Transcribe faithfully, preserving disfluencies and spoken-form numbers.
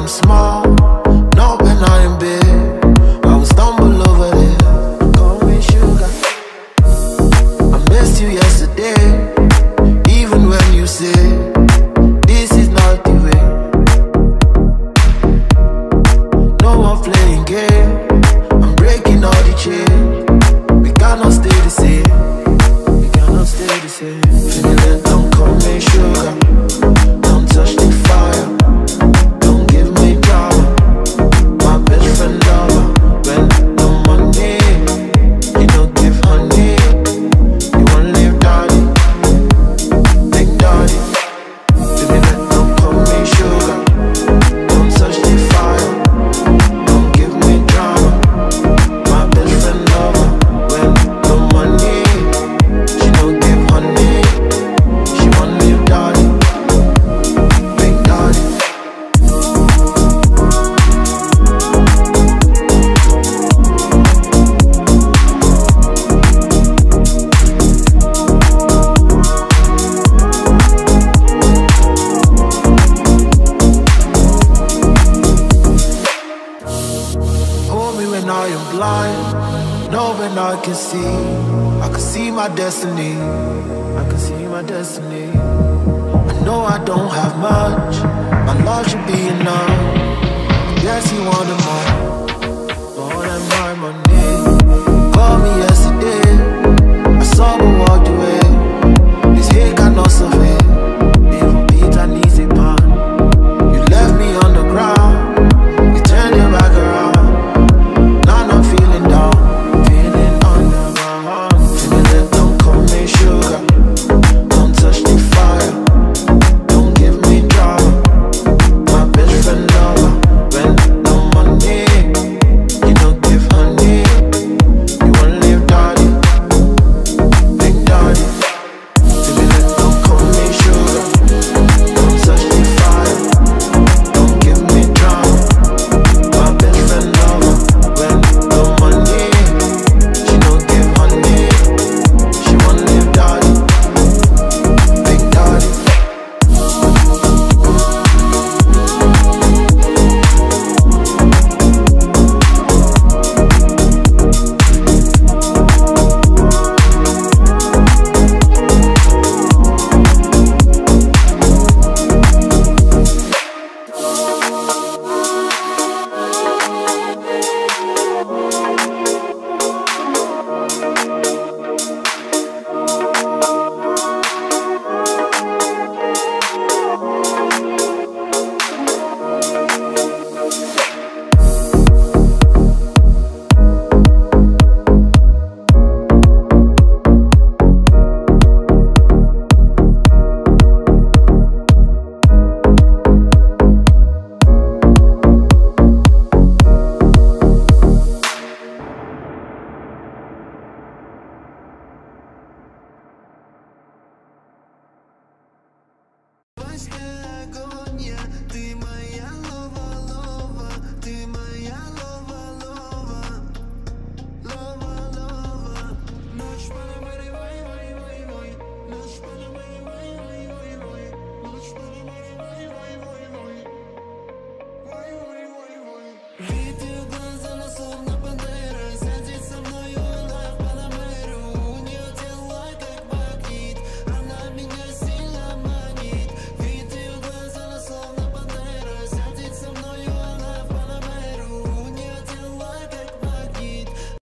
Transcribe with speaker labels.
Speaker 1: I'm small, not when I am big. I will stumble over there. Call me sugar. I missed you yesterday, even when you said this is not the way. No more playing game. I'm breaking all the chains. We cannot stay the same. We cannot stay the same. Feeling it, don't call me sugar. Don't touch the fire. Don't give me drama. My best friend lover. When no money, you don't give honey. You won't leave daddy, big daddy. Feeling it, don't call me sugar. Don't touch the fire. Don't give me drama. My best friend lover. When no money, she don't give honey. She won't leave daddy, big daddy. Hold me when I am blind, know when I can see. I can see my destiny, I can see my destiny. I know I don't have much, my love should be enough. Yes, you wanted more, more than my money. Called me yesterday, I saw but walked away. This hate cannot survive. Even Peter needs a pan. You left me on the ground, you turned your back around. Now I'm feeling down, feeling underground. Feeling it, don't call me sugar. Don't touch the fire. Don't give me drama. My best friend lover. When no money, you don't give honey. You won't leave daddy, big daddy. Feeling it, don't call me sugar. Don't touch the fire. Don't give me drama. My best friend lover. When no money, she don't give honey. She won't leave daddy, big daddy.
Speaker 2: Let's go.